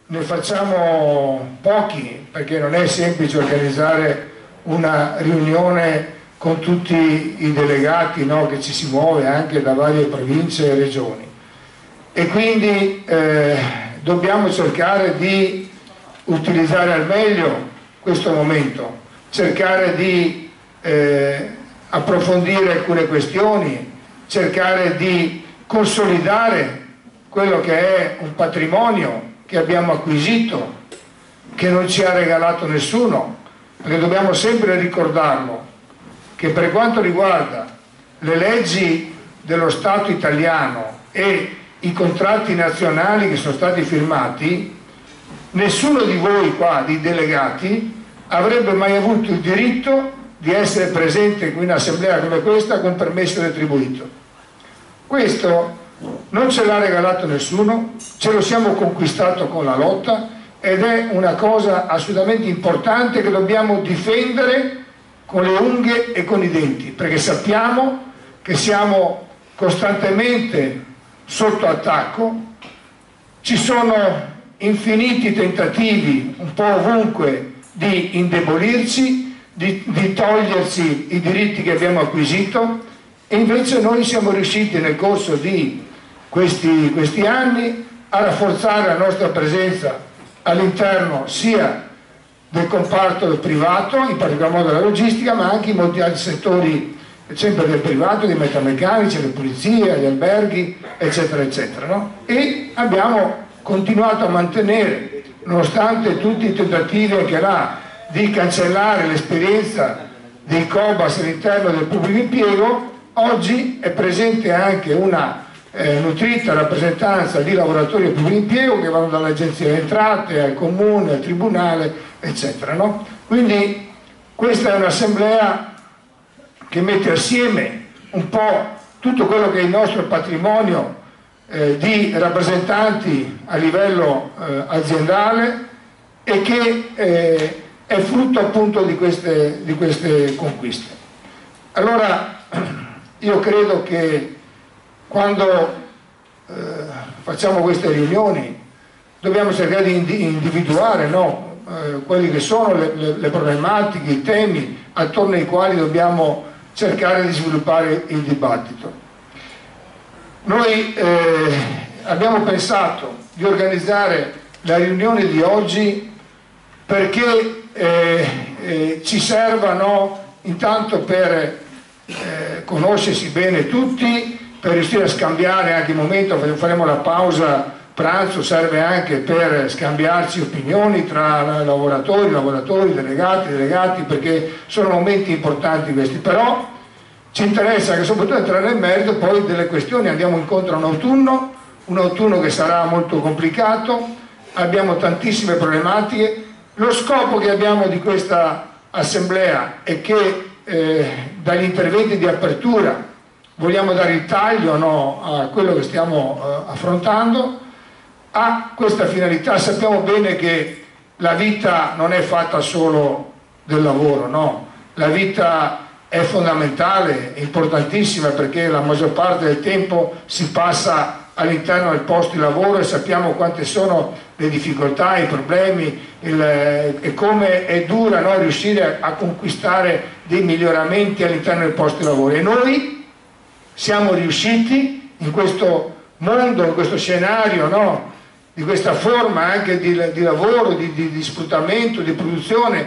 ne facciamo pochi, perché non è semplice organizzare una riunione con tutti i delegati, no, che ci si muove anche da varie province e regioni, e quindi dobbiamo cercare di utilizzare al meglio questo momento, cercare di approfondire alcune questioni, cercare di consolidare quello che è un patrimonio che abbiamo acquisito, che non ci ha regalato nessuno, perché dobbiamo sempre ricordarlo, che per quanto riguarda le leggi dello Stato italiano e i contratti nazionali che sono stati firmati, nessuno di voi qua, di delegati, avrebbe mai avuto il diritto di essere presente in un'assemblea come questa con permesso retribuito. Questo non ce l'ha regalato nessuno, ce lo siamo conquistato con la lotta, ed è una cosa assolutamente importante che dobbiamo difendere con le unghie e con i denti, perché sappiamo che siamo costantemente sotto attacco, ci sono infiniti tentativi un po' ovunque di indebolirci, di toglierci i diritti che abbiamo acquisito, e invece noi siamo riusciti nel corso di questi anni a rafforzare la nostra presenza all'interno sia del comparto privato, in particolar modo della logistica, ma anche in molti altri settori, sempre del privato, dei metalmeccanici, le pulizie, gli alberghi, eccetera, eccetera, no? E abbiamo continuato a mantenere, nonostante tutti i tentativi anche là di cancellare l'esperienza dei Cobas all'interno del pubblico impiego, oggi è presente anche una nutrita rappresentanza di lavoratori del pubblico impiego che vanno dall'agenzia delle entrate al comune, al tribunale, eccetera, no? Quindi questa è un'assemblea che mette assieme un po' tutto quello che è il nostro patrimonio di rappresentanti a livello aziendale, e che è frutto appunto di queste conquiste. Allora io credo che quando facciamo queste riunioni dobbiamo cercare di individuare, no, quelli che sono le problematiche, i temi attorno ai quali dobbiamo cercare di sviluppare il dibattito. Noi abbiamo pensato di organizzare la riunione di oggi perché ci servano intanto per conoscersi bene tutti, per riuscire a scambiare anche il momento, faremo la pausa pranzo, serve anche per scambiarci opinioni tra lavoratori, delegati, perché sono momenti importanti questi. Però ci interessa che soprattutto entrare nel merito poi delle questioni. Andiamo incontro a un autunno che sarà molto complicato, abbiamo tantissime problematiche. Lo scopo che abbiamo di questa assemblea è che dagli interventi di apertura vogliamo dare il taglio, no, a quello che stiamo affrontando. Ha questa finalità. Sappiamo bene che la vita non è fatta solo del lavoro, no? La vita è fondamentale, è importantissima, perché la maggior parte del tempo si passa all'interno del posto di lavoro, e sappiamo quante sono le difficoltà, i problemi, e come è dura, no, riuscire a conquistare dei miglioramenti all'interno del posto di lavoro. E noi siamo riusciti in questo mondo, in questo scenario, no, di questa forma anche di lavoro, di sfruttamento, di produzione,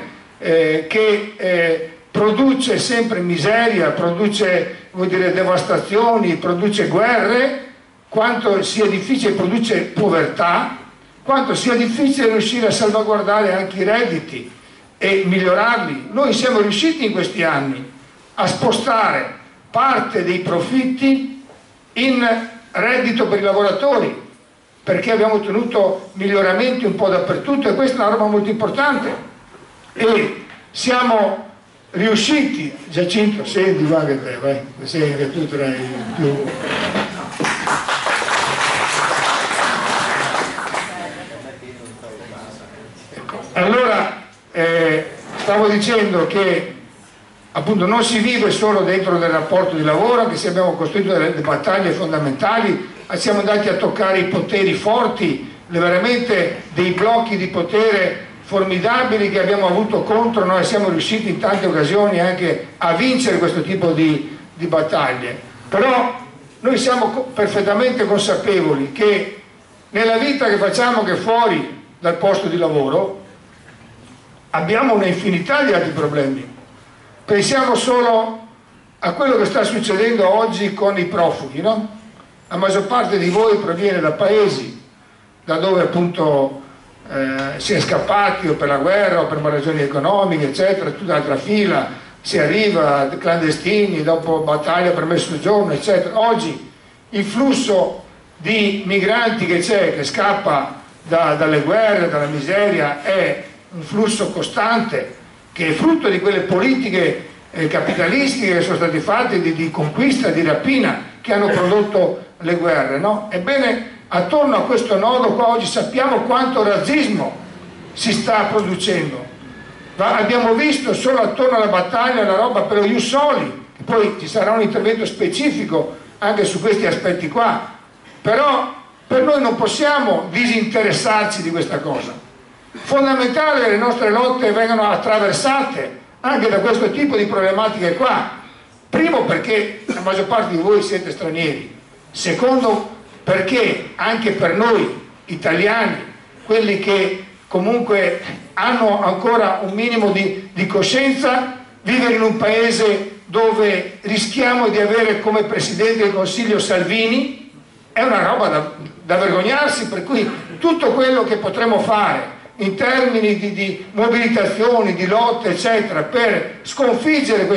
che produce sempre miseria, produce, vuol dire, devastazioni, produce guerre, quanto sia difficile, produce povertà, quanto sia difficile riuscire a salvaguardare anche i redditi e migliorarli. Noi siamo riusciti in questi anni a spostare parte dei profitti in reddito per i lavoratori, perché abbiamo ottenuto miglioramenti un po' dappertutto, e questa è una roba molto importante. E siamo riusciti, Giacinto, senti, va che te, vai, sei che tu tra i più... Allora, stavo dicendo che appunto non si vive solo dentro del rapporto di lavoro, che se abbiamo costruito delle battaglie fondamentali, siamo andati a toccare i poteri forti veramente dei blocchi di potere formidabili che abbiamo avuto contro noi, siamo riusciti in tante occasioni anche a vincere questo tipo di battaglie. Però noi siamo perfettamente consapevoli che nella vita che facciamo, che fuori dal posto di lavoro, abbiamo una infinità di altri problemi. Pensiamo solo a quello che sta succedendo oggi con i profughi, no? La maggior parte di voi proviene da paesi da dove appunto si è scappati o per la guerra o per ragioni economiche, eccetera, tutt'altra fila, si arriva clandestini, dopo battaglia per mezzogiorno, eccetera. Oggi il flusso di migranti che c'è, che scappa dalle guerre, dalla miseria, è un flusso costante, che è frutto di quelle politiche capitalistiche che sono state fatte di conquista, di rapina, che hanno prodotto le guerre, no? Ebbene, attorno a questo nodo qua oggi sappiamo quanto razzismo si sta producendo. Abbiamo visto solo attorno alla battaglia la roba per lo Ius Soli, poi ci sarà un intervento specifico anche su questi aspetti qua, però per noi non possiamo disinteressarci di questa cosa. Fondamentale che le nostre lotte vengano attraversate anche da questo tipo di problematiche qua. Primo, perché la maggior parte di voi siete stranieri. Secondo, perché anche per noi italiani, quelli che comunque hanno ancora un minimo di coscienza, vivere in un paese dove rischiamo di avere come Presidente del Consiglio Salvini è una roba da vergognarsi, per cui tutto quello che potremo fare in termini di mobilitazioni, di lotte, eccetera, per sconfiggere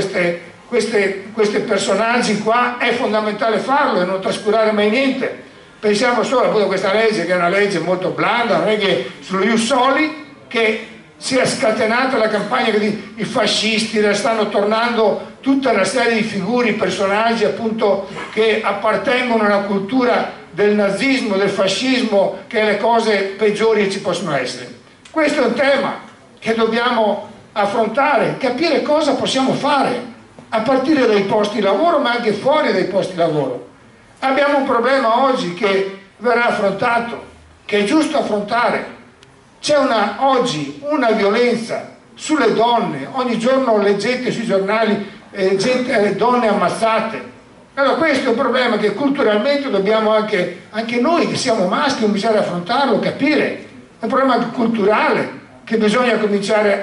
questi personaggi qua, è fondamentale farlo e non trascurare mai niente. Pensiamo solo appunto a questa legge, che è una legge molto blanda, non è che sullo Ius Soli, che si è scatenata la campagna che i fascisti, stanno tornando tutta una serie di figure, personaggi appunto che appartengono alla cultura del nazismo, del fascismo, che è le cose peggiori che ci possono essere. Questo è un tema che dobbiamo affrontare, capire cosa possiamo fare, a partire dai posti di lavoro, ma anche fuori dai posti di lavoro. Abbiamo un problema oggi che verrà affrontato, che è giusto affrontare. C'è oggi una violenza sulle donne, ogni giorno leggete sui giornali donne ammazzate. Allora questo è un problema che culturalmente dobbiamo anche noi che siamo maschi, bisogna affrontarlo, capire. È un problema culturale che bisogna cominciare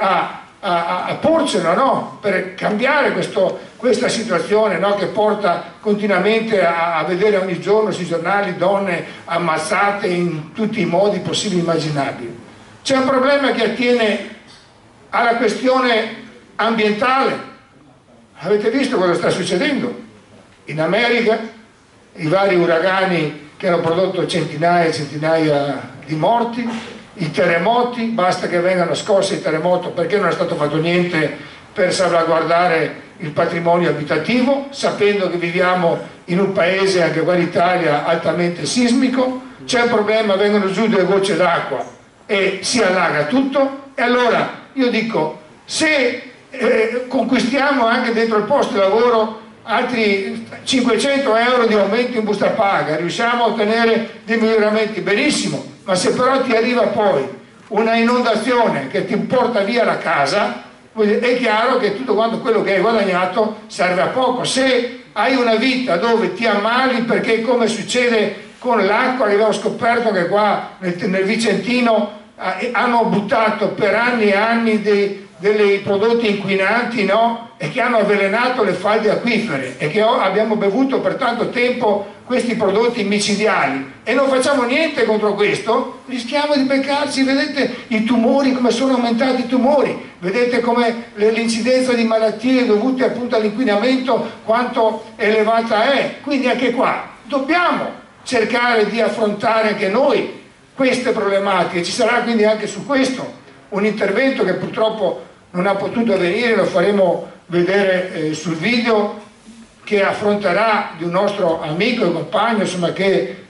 a porcelo, no? Per cambiare questa situazione, no? Che porta continuamente a vedere ogni giorno sui giornali donne ammazzate in tutti i modi possibili e immaginabili. C'è un problema che attiene alla questione ambientale. Avete visto cosa sta succedendo? In America, i vari uragani che hanno prodotto centinaia e centinaia di morti, i terremoti, basta che vengano scossi il terremoto, perché non è stato fatto niente per salvaguardare il patrimonio abitativo, sapendo che viviamo in un paese, anche qua in Italia, altamente sismico. C'è un problema, vengono giù delle gocce d'acqua e si allaga tutto. E allora io dico, se conquistiamo anche dentro il posto di lavoro altri 500 euro di aumento in busta paga, riusciamo a ottenere dei miglioramenti, benissimo, ma se però ti arriva poi una inondazione che ti porta via la casa, è chiaro che tutto quanto quello che hai guadagnato serve a poco. Se hai una vita dove ti ammali, perché come succede con l'acqua, che abbiamo scoperto che qua nel Vicentino hanno buttato per anni e anni dei prodotti inquinanti, no? E che hanno avvelenato le falde acquifere e che abbiamo bevuto per tanto tempo questi prodotti micidiali e non facciamo niente contro questo, rischiamo di beccarci. Vedete i tumori, come sono aumentati i tumori, vedete come l'incidenza di malattie dovute appunto all'inquinamento quanto elevata è. Quindi anche qua dobbiamo cercare di affrontare anche noi queste problematiche. Ci sarà quindi anche su questo un intervento che purtroppo non ha potuto avvenire, lo faremo vedere sul video, che affronterà di un nostro amico e compagno, insomma, che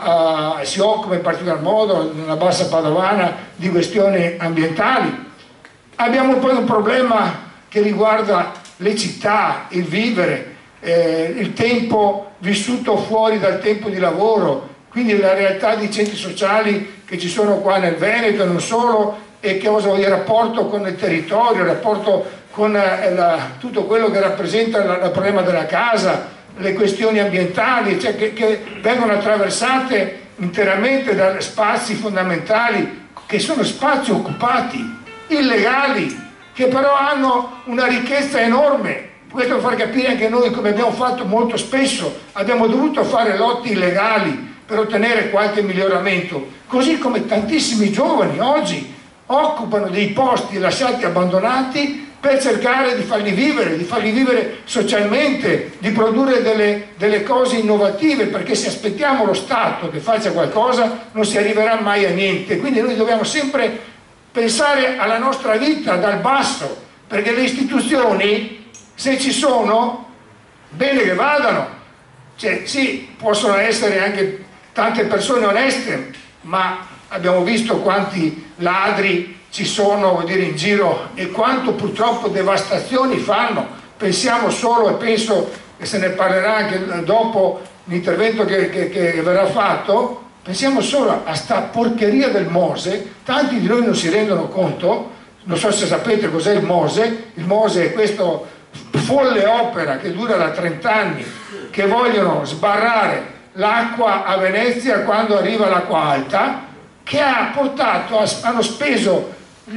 si occupa in particolar modo nella bassa padovana di questioni ambientali. Abbiamo poi un problema che riguarda le città, il vivere, il tempo vissuto fuori dal tempo di lavoro, quindi la realtà di centri sociali che ci sono qua nel Veneto e non solo, e che cosa vuol dire, il rapporto con il territorio, il rapporto con tutto quello che rappresenta il problema della casa, le questioni ambientali, cioè che vengono attraversate interamente da spazi fondamentali che sono spazi occupati, illegali, che però hanno una ricchezza enorme. Questo per far capire anche noi, come abbiamo fatto molto spesso, abbiamo dovuto fare lotti illegali per ottenere qualche miglioramento, così come tantissimi giovani oggi occupano dei posti lasciati abbandonati per cercare di farli vivere socialmente, di produrre delle cose innovative, perché se aspettiamo lo Stato che faccia qualcosa non si arriverà mai a niente. Quindi noi dobbiamo sempre pensare alla nostra vita dal basso, perché le istituzioni, se ci sono, bene che vadano, cioè sì, possono essere anche tante persone oneste, ma abbiamo visto quanti ladri ci sono, vuol dire, in giro, e quanto purtroppo devastazioni fanno. Pensiamo solo, e penso che se ne parlerà anche dopo l'intervento che verrà fatto, pensiamo solo a sta porcheria del Mose. Tanti di noi non si rendono conto, non so se sapete cos'è il Mose è questo folle opera che dura da 30 anni, che vogliono sbarrare l'acqua a Venezia quando arriva l'acqua alta, che ha portato, hanno speso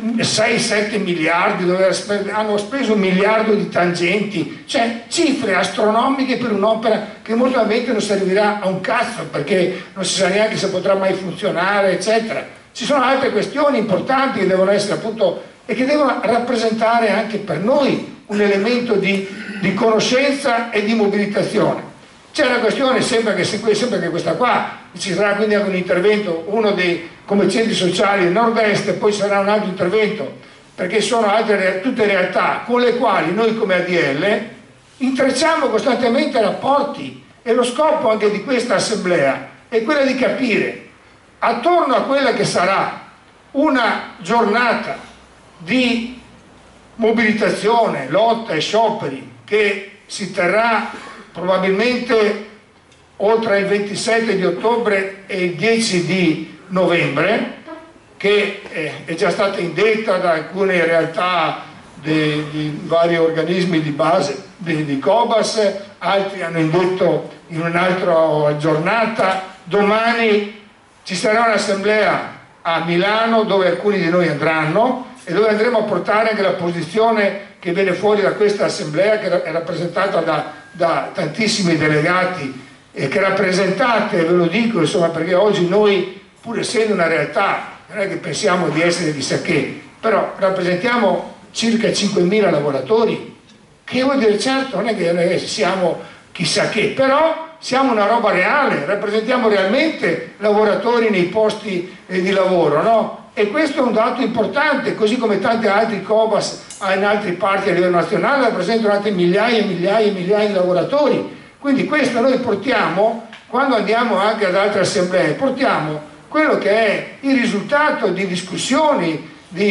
6-7 miliardi, hanno speso 1 miliardo di tangenti, cioè cifre astronomiche per un'opera che molto probabilmente non servirà a un cazzo, perché non si sa neanche se potrà mai funzionare, eccetera. Ci sono altre questioni importanti che devono essere appunto, e che devono rappresentare anche per noi un elemento di conoscenza e di mobilitazione. C'è una questione, sembra che questa qua, ci sarà quindi anche un intervento, uno dei come centri sociali del nord-est, e poi sarà un altro intervento, perché sono tutte realtà con le quali noi come ADL intrecciamo costantemente rapporti, e lo scopo anche di questa assemblea è quello di capire, attorno a quella che sarà una giornata di mobilitazione, lotta e scioperi che si terrà probabilmente oltre il 27 di ottobre e il 10 di novembre, che è già stata indetta da alcune realtà di vari organismi di base di Cobas, altri hanno indetto in un'altra giornata. Domani ci sarà un'assemblea a Milano dove alcuni di noi andranno, e dove andremo a portare anche la posizione che viene fuori da questa assemblea, che è rappresentata da tantissimi delegati, e che rappresentate, ve lo dico, insomma, perché oggi noi, pur essendo una realtà, non è che pensiamo di essere chissà che, però rappresentiamo circa 5.000 lavoratori, che vuol dire, certo, non è che siamo chissà che, però siamo una roba reale, rappresentiamo realmente lavoratori nei posti di lavoro, no? E questo è un dato importante, così come tanti altri Cobas in altre parti a livello nazionale rappresentano altri migliaia e migliaia e migliaia di lavoratori. Quindi questo noi portiamo, quando andiamo anche ad altre assemblee, portiamo quello che è il risultato di discussioni,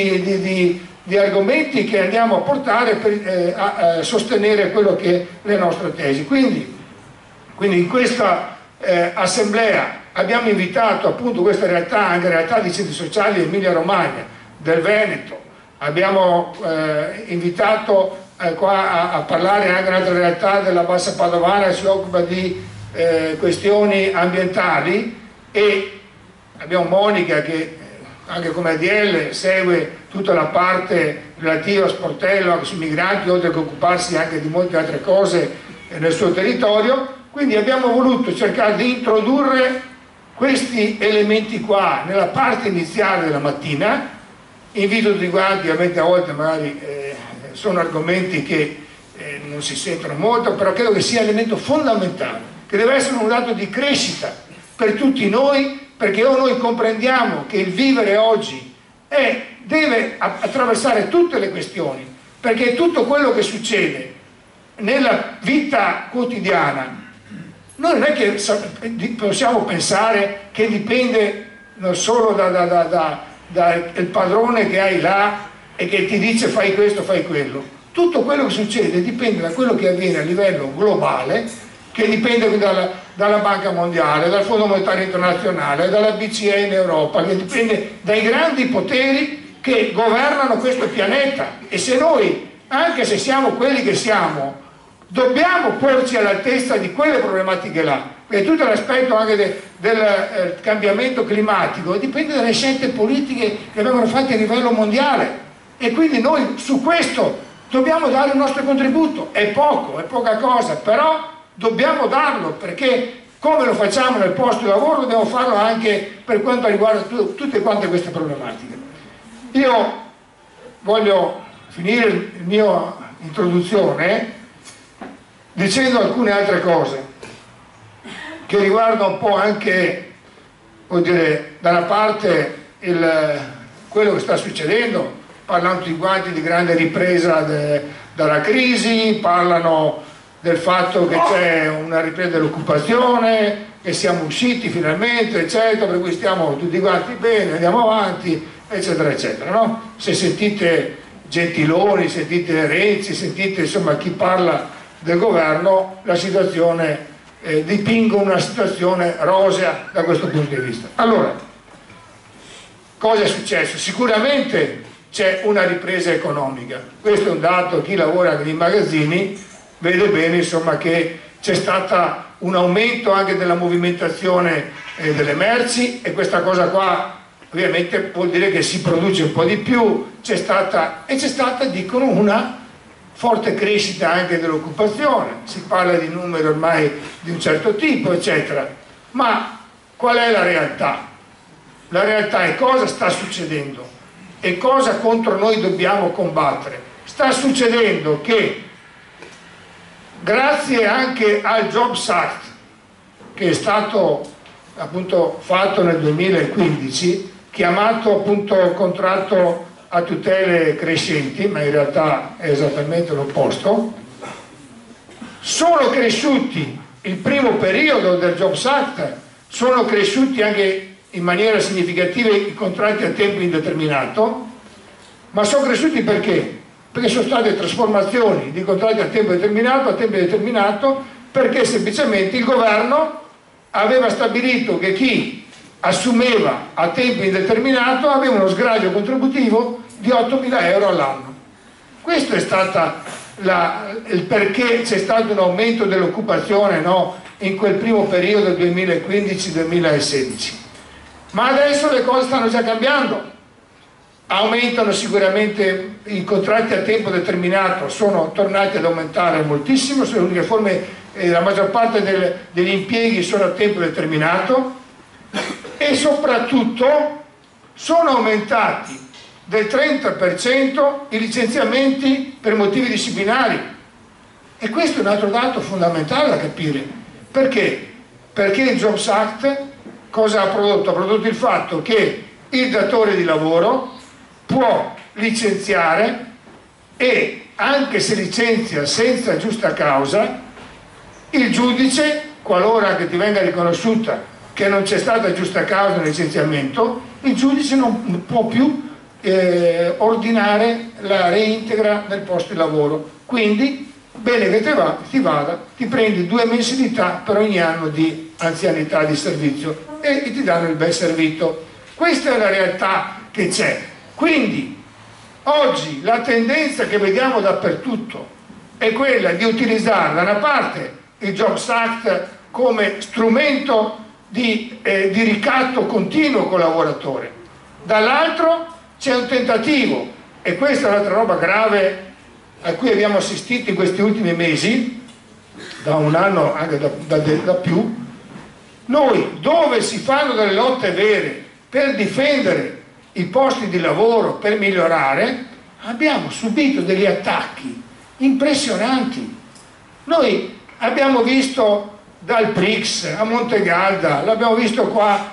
di argomenti che andiamo a portare per a sostenere quello che è le nostre tesi. Quindi in questa assemblea abbiamo invitato appunto questa realtà, anche realtà di centri sociali Emilia Romagna, del Veneto, abbiamo invitato qua a parlare anche un'altra realtà della Bassa Padovana che si occupa di questioni ambientali, e abbiamo Monica che anche come ADL segue tutta la parte relativa a sportello, anche sui migranti, oltre che occuparsi anche di molte altre cose nel suo territorio. Quindi abbiamo voluto cercare di introdurre questi elementi qua nella parte iniziale della mattina. Invito tutti quanti, ovviamente a volte magari sono argomenti che non si sentono molto, però credo che sia un elemento fondamentale, che deve essere un dato di crescita per tutti noi, perché noi comprendiamo che il vivere oggi deve attraversare tutte le questioni, perché tutto quello che succede nella vita quotidiana noi non è che possiamo pensare che dipende non solo dal padrone che hai là e che ti dice fai questo, fai quello. Tutto quello che succede dipende da quello che avviene a livello globale, che dipende dalla Banca Mondiale, dal Fondo Monetario Internazionale, dalla BCE in Europa, che dipende dai grandi poteri che governano questo pianeta. E se noi, anche se siamo quelli che siamo, dobbiamo porci all'altezza di quelle problematiche là, perché tutto l'aspetto anche del cambiamento climatico dipende dalle scelte politiche che vengono fatte a livello mondiale, e quindi noi su questo dobbiamo dare il nostro contributo. È poco, è poca cosa, però dobbiamo darlo, perché come lo facciamo nel posto di lavoro dobbiamo farlo anche per quanto riguarda tutte quante queste problematiche. Io voglio finire la mia introduzione dicendo alcune altre cose che riguardano un po' anche, vuol dire, da una parte quello che sta succedendo, parlano tutti quanti di grande ripresa dalla crisi, parlano del fatto che c'è una ripresa dell'occupazione, che siamo usciti finalmente, eccetera, per cui stiamo tutti quanti bene, andiamo avanti, eccetera, eccetera, no? Se sentite Gentiloni, sentite Renzi, sentite insomma chi parla del governo, la situazione dipingo una situazione rosea da questo punto di vista. Allora, cosa è successo? Sicuramente c'è una ripresa economica, questo è un dato, chi lavora nei magazzini vede bene insomma che c'è stato un aumento anche della movimentazione delle merci, e questa cosa qua ovviamente vuol dire che si produce un po' di più, c'è stata, dicono, una forte crescita anche dell'occupazione, si parla di numeri ormai di un certo tipo, eccetera. Ma qual è la realtà? La realtà è cosa sta succedendo e cosa contro noi dobbiamo combattere. Sta succedendo che grazie anche al Jobs Act, che è stato appunto fatto nel 2015, chiamato appunto contratto a tutele crescenti, ma in realtà è esattamente l'opposto, sono cresciuti il primo periodo del Jobs Act, sono cresciuti anche in maniera significativa i contratti a tempo indeterminato, ma sono cresciuti perché? Perché sono state trasformazioni di contratti a tempo determinato a tempo indeterminato, perché semplicemente il governo aveva stabilito che chi assumeva a tempo indeterminato aveva uno sgravio contributivo di 8.000 euro all'anno. Questo è stato il perché c'è stato un aumento dell'occupazione, no, in quel primo periodo 2015-2016. Ma adesso le cose stanno già cambiando, aumentano sicuramente i contratti a tempo determinato, sono tornati ad aumentare moltissimo, sono le uniche forme, la maggior parte degli impieghi sono a tempo determinato, e soprattutto sono aumentati del 30% i licenziamenti per motivi disciplinari, e questo è un altro dato fondamentale da capire. Perché? Perché il Jobs Act cosa ha prodotto? Ha prodotto il fatto che il datore di lavoro può licenziare, e anche se licenzia senza giusta causa, il giudice, qualora che ti venga riconosciuta che non c'è stata giusta causa nel licenziamento, il giudice non può più ordinare la reintegra nel posto di lavoro. Quindi bene che ti vada, ti prendi 2 mensilità per ogni anno di anzianità di servizio e ti danno il ben servito. Questa è la realtà che c'è. Quindi oggi la tendenza che vediamo dappertutto è quella di utilizzare da una parte il Jobs Act come strumento di ricatto continuo col lavoratore, dall'altro c'è un tentativo, e questa è un'altra roba grave a cui abbiamo assistito in questi ultimi mesi, da un anno anche da più, noi dove si fanno delle lotte vere per difendere i posti di lavoro, per migliorare, abbiamo subito degli attacchi impressionanti. Noi abbiamo visto dal Prix a Montegalda, l'abbiamo visto qua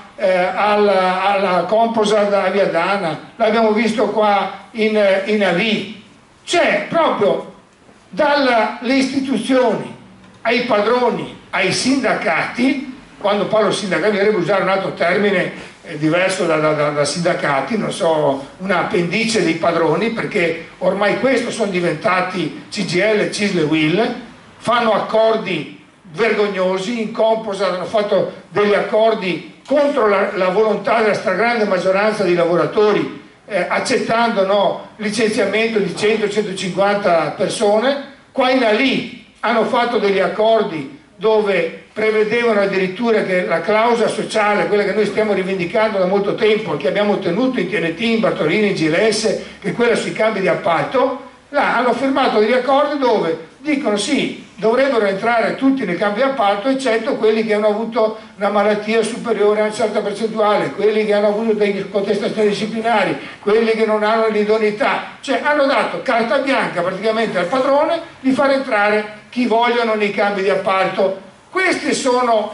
alla Composad a Viadana, l'abbiamo visto qua in AV. C'è proprio dalle istituzioni ai padroni, ai sindacati. Quando parlo sindacati vorrei usare un altro termine diverso da sindacati, non so, una appendice dei padroni, perché ormai questo sono diventati CGIL, CISL e UIL, fanno accordi vergognosi. In Composat hanno fatto degli accordi contro la volontà della stragrande maggioranza dei lavoratori, accettando, no, licenziamento di 100-150 persone. Qua in lì hanno fatto degli accordi dove prevedevano addirittura che la clausola sociale, quella che noi stiamo rivendicando da molto tempo, che abbiamo ottenuto in TNT, in Bartolini, in GLS, che è quella sui cambi di appalto, là hanno firmato degli accordi dove dicono sì, dovrebbero entrare tutti nei cambi di appalto, eccetto quelli che hanno avuto una malattia superiore a una certa percentuale, quelli che hanno avuto delle contestazioni disciplinari, quelli che non hanno l'idoneità. Cioè hanno dato carta bianca praticamente al padrone di far entrare chi vogliono nei cambi di appalto. Queste sono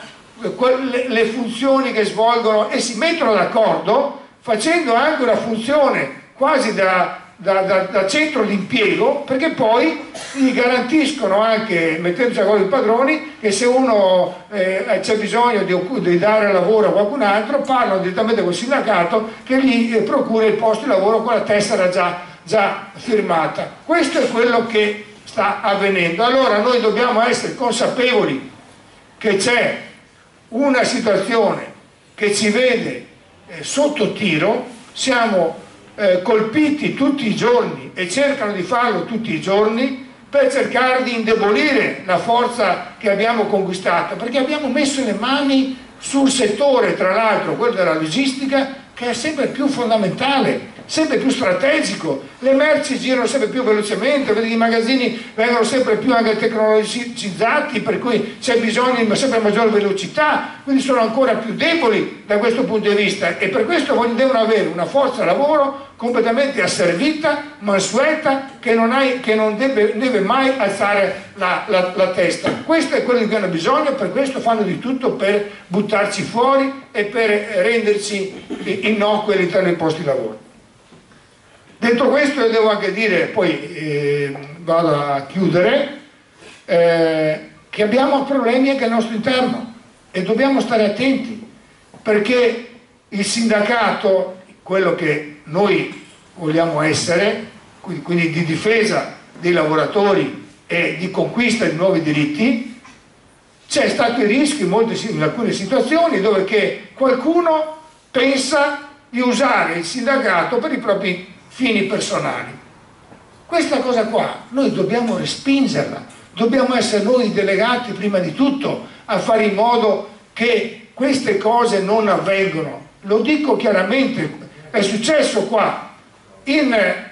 le funzioni che svolgono, e si mettono d'accordo facendo anche una funzione quasi da centro di impiego, perché poi gli garantiscono anche, mettendosi a d'accordo i padroni, che se uno c'è bisogno di dare lavoro a qualcun altro, parlano direttamente col sindacato che gli procura il posto di lavoro con la tessera già firmata. Questo è quello che sta avvenendo. Allora noi dobbiamo essere consapevoli che c'è una situazione che ci vede sotto tiro, siamo colpiti tutti i giorni e cercano di farlo tutti i giorni per cercare di indebolire la forza che abbiamo conquistato, perché abbiamo messo le mani sul settore, tra l'altro quello della logistica, che è sempre più fondamentale, sempre più strategico. Le merci girano sempre più velocemente, i magazzini vengono sempre più anche tecnologicizzati, per cui c'è bisogno di sempre maggior velocità, quindi sono ancora più deboli da questo punto di vista, e per questo devono avere una forza lavoro completamente asservita, mansueta, che non deve mai alzare la testa. Questo è quello di cui hanno bisogno, per questo fanno di tutto per buttarci fuori e per renderci innocui all'interno dei posti di lavoro. Detto questo, io devo anche dire, poi vado a chiudere, che abbiamo problemi anche al nostro interno e dobbiamo stare attenti, perché il sindacato, quello che noi vogliamo essere, quindi di difesa dei lavoratori e di conquista di nuovi diritti, c'è stato il rischio in alcune situazioni dove che qualcuno pensa di usare il sindacato per i propri fini personali. Questa cosa qua noi dobbiamo respingerla, dobbiamo essere noi delegati prima di tutto a fare in modo che queste cose non avvengano. Lo dico chiaramente, è successo qua in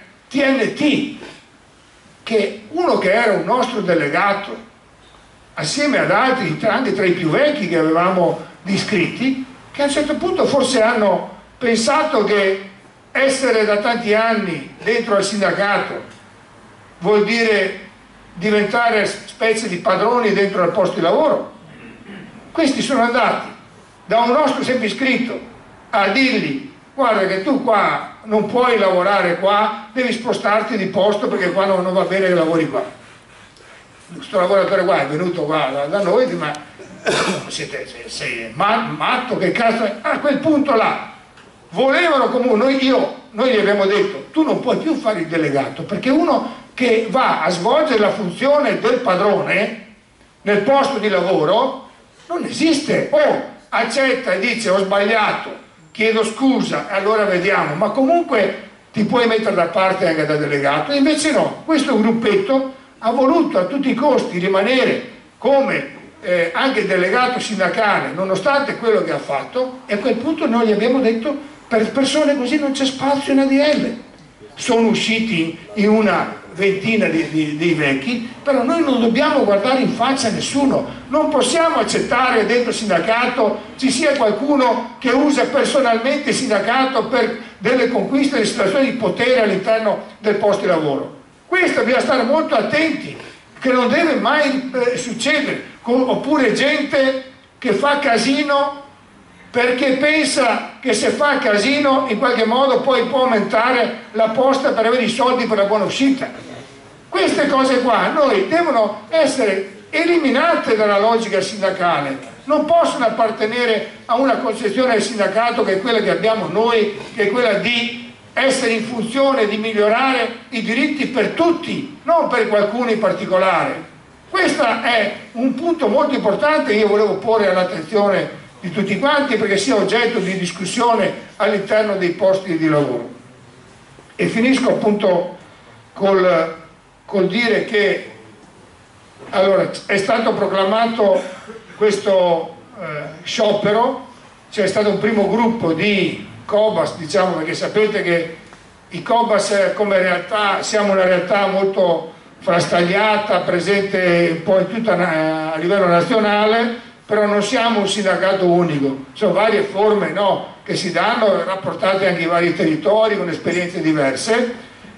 TNT che uno che era un nostro delegato, assieme ad altri, anche tra i più vecchi che avevamo di iscritti, che a un certo punto forse hanno pensato che essere da tanti anni dentro al sindacato vuol dire diventare specie di padroni dentro al posto di lavoro. Questi sono andati da un nostro sempre iscritto a dirgli: guarda che tu qua non puoi lavorare qua, devi spostarti di posto perché qua non va bene che lavori qua. Questo lavoratore qua è venuto qua da noi, ma sei matto, che cazzo è? A quel punto là volevano comunque, noi gli abbiamo detto: tu non puoi più fare il delegato, perché uno che va a svolgere la funzione del padrone nel posto di lavoro non esiste. O accetta e dice: ho sbagliato, chiedo scusa, e allora vediamo, ma comunque ti puoi mettere da parte anche da delegato. E invece no, questo gruppetto ha voluto a tutti i costi rimanere come anche delegato sindacale, nonostante quello che ha fatto, e a quel punto noi gli abbiamo detto: per persone così non c'è spazio in ADL. Sono usciti in una ventina di vecchi, però noi non dobbiamo guardare in faccia a nessuno, non possiamo accettare dentro il sindacato ci sia qualcuno che usa personalmente il sindacato per delle conquiste, delle situazioni di potere all'interno del posto di lavoro. Questo bisogna stare molto attenti, che non deve mai succedere. Oppure gente che fa casino perché pensa che se fa casino in qualche modo poi può aumentare la posta per avere i soldi per la buona uscita. Queste cose qua devono essere eliminate dalla logica sindacale, non possono appartenere a una concezione del sindacato che è quella che abbiamo noi, che è quella di essere in funzione di migliorare i diritti per tutti, non per qualcuno in particolare. Questo è un punto molto importante che io volevo porre all'attenzione di tutti quanti, perché sia oggetto di discussione all'interno dei posti di lavoro. E finisco appunto col dire che allora è stato proclamato questo sciopero, c'è stato un primo gruppo di Cobas, diciamo, perché sapete che i Cobas come realtà siamo una realtà molto frastagliata, presente un po' in tutta, a livello nazionale, però non siamo un sindacato unico, sono varie forme, no, che si danno, rapportate anche ai vari territori con esperienze diverse,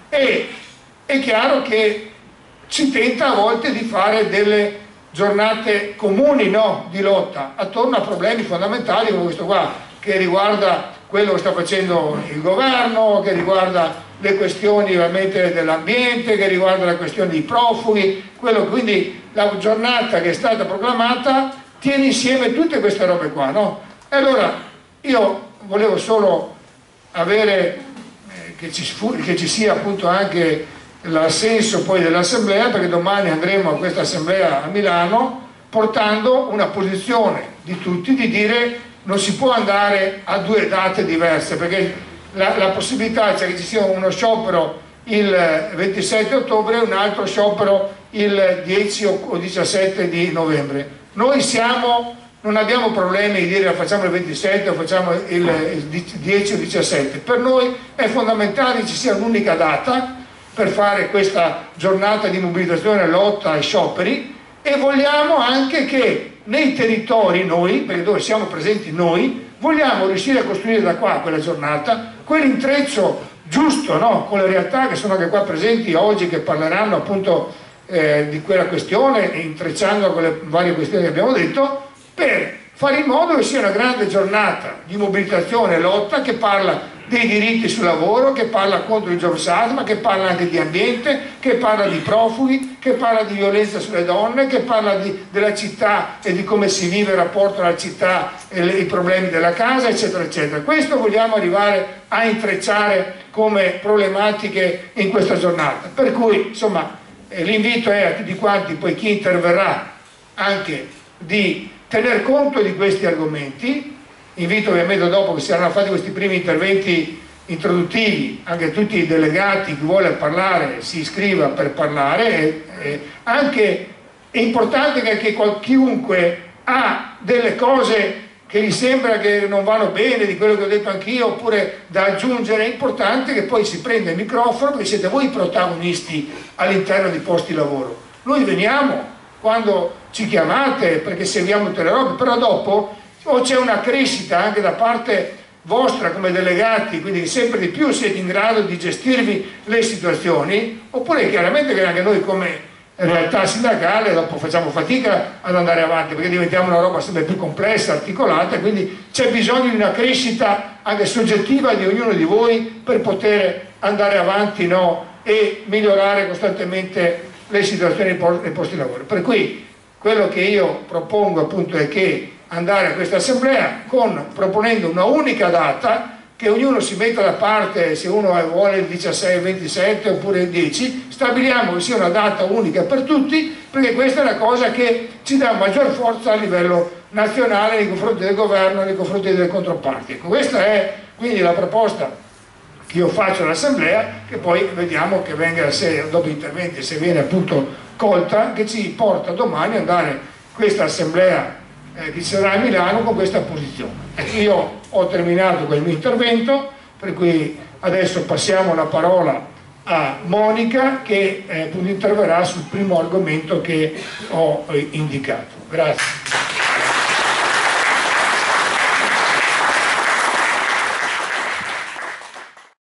e è chiaro che si tenta a volte di fare delle giornate comuni, no, di lotta attorno a problemi fondamentali come questo qua, che riguarda quello che sta facendo il governo, che riguarda le questioni ovviamente dell'ambiente, che riguarda la questione dei profughi, quindi la giornata che è stata proclamata tiene insieme tutte queste robe qua, no? E allora io volevo solo avere che ci sia appunto anche l'assenso poi dell'assemblea, perché domani andremo a questa assemblea a Milano portando una posizione di tutti di dire non si può andare a due date diverse, perché la possibilità c'è che ci sia uno sciopero il 27 ottobre e un altro sciopero il 10 o 17 di novembre. Noi non abbiamo problemi di dire facciamo il 27 o facciamo il 10 o 17, per noi è fondamentale che ci sia un'unica data per fare questa giornata di mobilitazione, lotta e scioperi, e vogliamo anche che nei territori noi, perché dove siamo presenti noi, vogliamo riuscire a costruire da qua quella giornata, quell'intreccio giusto, no? Con le realtà che sono anche qua presenti oggi, che parleranno appunto di quella questione, intrecciando con le varie questioni che abbiamo detto, per fare in modo che sia una grande giornata di mobilitazione e lotta che parla dei diritti sul lavoro, che parla contro il jobs act, ma che parla anche di ambiente, che parla di profughi, che parla di violenza sulle donne, che parla della città e di come si vive il rapporto alla città e i problemi della casa, eccetera, eccetera. Questo vogliamo arrivare a intrecciare come problematiche in questa giornata. Per cui, insomma, l'invito è a tutti quanti, poi chi interverrà, anche di tener conto di questi argomenti. Invito ovviamente, dopo che si saranno fatti questi primi interventi introduttivi, anche tutti i delegati, chi vuole parlare si iscriva per parlare. Anche è importante che anche chiunque ha delle cose che gli sembra che non vanno bene, di quello che ho detto anch'io, oppure da aggiungere, è importante che poi si prenda il microfono, perché siete voi i protagonisti all'interno dei posti di lavoro. Noi veniamo quando ci chiamate perché seguiamo tutte le robe, però dopo o c'è una crescita anche da parte vostra come delegati, quindi sempre di più siete in grado di gestirvi le situazioni, oppure chiaramente che anche noi come realtà sindacale dopo facciamo fatica ad andare avanti, perché diventiamo una roba sempre più complessa, articolata, quindi c'è bisogno di una crescita anche soggettiva di ognuno di voi per poter andare avanti, no? E migliorare costantemente le situazioni nei posti di lavoro. Per cui quello che io propongo appunto è che andare a questa assemblea proponendo una unica data, che ognuno si metta da parte, se uno vuole il 16, il 27 oppure il 10, stabiliamo che sia una data unica per tutti, perché questa è la cosa che ci dà maggior forza a livello nazionale nei confronti del governo e nei confronti delle controparti. Ecco, questa è quindi la proposta che io faccio all'assemblea, che poi vediamo che venga, se dopo interventi, se viene appunto colta, che ci porta domani ad andare questa assemblea che sarà a Milano con questa posizione. Io ho terminato con il mio intervento, per cui adesso passiamo la parola a Monica che interverrà sul primo argomento che ho indicato. Grazie.